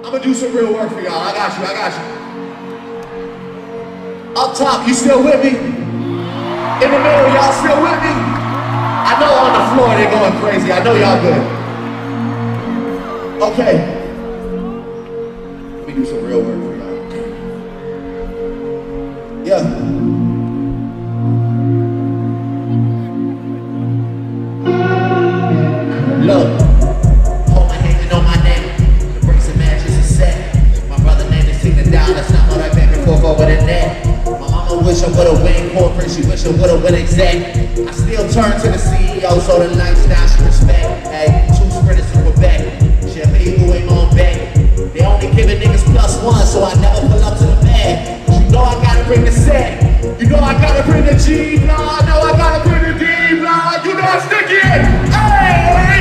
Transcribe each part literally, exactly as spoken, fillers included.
I'm gonna do some real work for y'all. I got you, I got you. Up top, you still with me? In the middle, y'all still with me? I know on the floor they're going crazy. I know y'all good. Okay. Let me do some real work for y'all. Yeah. Look. Hold my hand and know my name. The breaks and matches are set. My brother named is Tina Dollars. Not all that back and forth over the net. My mama wish I would've went corporate. She wish I would've went exec. I still turn to the C E O, so the lifestyle she respect. Hey, two sprinters in Quebec. Chef who ain't on back. They only giving niggas plus one, so I never pull up to the bag. You know I gotta bring the set. You know I gotta bring the G blood. No, I gotta bring the D blood. You know I'm sticky it. Hey!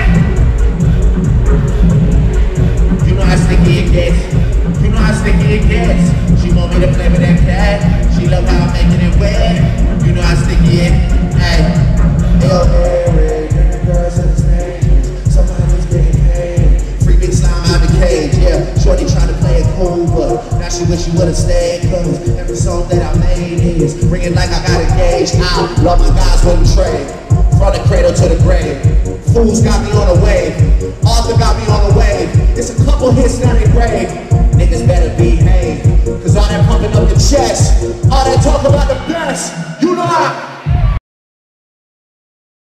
You know how sticky it gets. You know how sticky it gets. She want me to play with that cat. She love how I'm making it wet. You know how sticky it. Hey, yo, Eric, bring the girls to the stage. Somebody's getting paid. Free big slime out the cage, yeah. Shorty trying to play it cool, but now she wish she would've stayed. Cause every song that I made is ringing like I got engaged. I love my guys wouldn't trade. From the cradle to the grave. Fools got me on the wave. Arthur got me on the wave. It's a couple hits now they brave. Niggas better behave. Cause all that pumping up the chest, all that talk about the best, you know how.